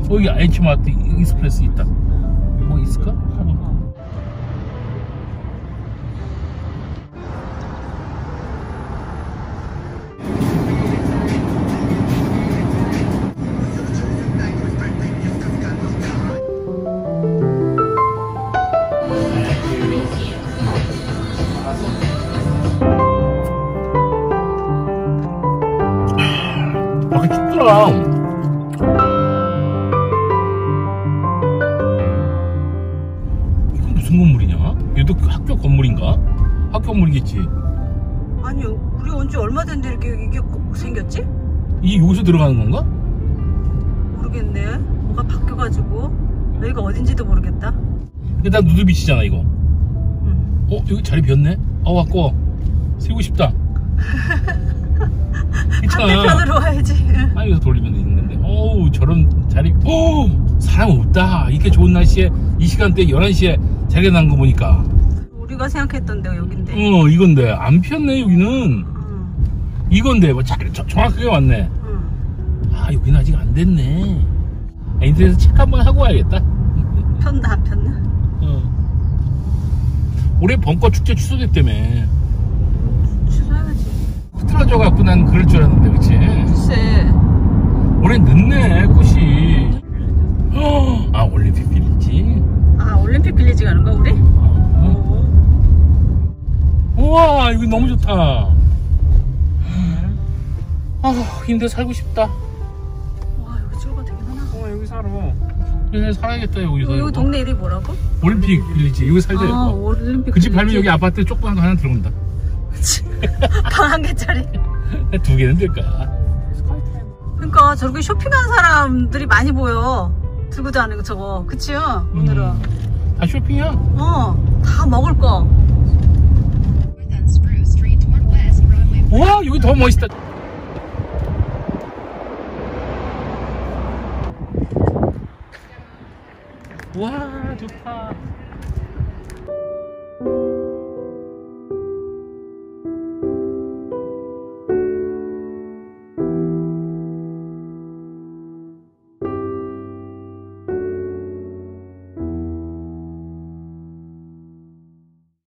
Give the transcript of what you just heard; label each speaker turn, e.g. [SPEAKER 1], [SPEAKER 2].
[SPEAKER 1] 여기 H마트 익스프레스 있다. 뭐 있을까? 밖에 춥더라. 이건 무슨 건물이냐? 얘도 학교 건물인가? 학교 건물이겠지.
[SPEAKER 2] 아니 우리 온 지 얼마 됐는데 이렇게 이게 생겼지?
[SPEAKER 1] 이게 여기서 들어가는 건가?
[SPEAKER 2] 모르겠네. 뭐가 바뀌어가지고 여기가 어딘지도 모르겠다.
[SPEAKER 1] 일단 누드비치잖아 이거.
[SPEAKER 2] 응.
[SPEAKER 1] 여기 자리 비었네? 아까워. 세고 싶다.
[SPEAKER 2] 반대편으로 와야지.
[SPEAKER 1] 여기서 돌리면 있는 건데. 어우 저런 자리. 사람 없다. 이렇게 좋은 날씨에 이 시간대 11시에 자리가 난 거 보니까.
[SPEAKER 2] 우리가 생각했던 데가 여긴데.
[SPEAKER 1] 이건데 안 피었네 여기는. 이건데 뭐 정확하게 왔네. 여기는 아직 안 됐네. 인터넷에서 체크 한번 하고 와야겠다.
[SPEAKER 2] 폈나 안 폈나?
[SPEAKER 1] 올해 벙커 축제 취소됐다며.
[SPEAKER 2] 취소해야지.
[SPEAKER 1] 흐트러져 갖고 난 그럴 줄 알았는데 그치?
[SPEAKER 2] 글쎄.
[SPEAKER 1] 올해 늦네 꽃이. 올림픽 빌리지.
[SPEAKER 2] 올림픽 빌리지 가는 거 우리?
[SPEAKER 1] 우와 여기 너무 좋다. 근데 살고 싶다.
[SPEAKER 2] 와 여기 저거 되게 많아.
[SPEAKER 1] 여기 살아. 여기 살아야겠다 여기서.
[SPEAKER 2] 여기 동네 이름이 뭐라고?
[SPEAKER 1] 올림픽 빌리지. 여기 살자.
[SPEAKER 2] 올림픽
[SPEAKER 1] 그 집 팔면 여기 아파트 조그만 거 하나 들어온다.
[SPEAKER 2] 그치. 방 한 개짜리.
[SPEAKER 1] 2개는 될까?
[SPEAKER 2] 그러니까 저렇게 쇼핑하는 사람들이 많이 보여. 들고 다니는 거 저거. 그치요? 오늘은.
[SPEAKER 1] 다 쇼핑이야?
[SPEAKER 2] 다 먹을 거.
[SPEAKER 1] 우와 여기 더 멋있다. 와 좋다.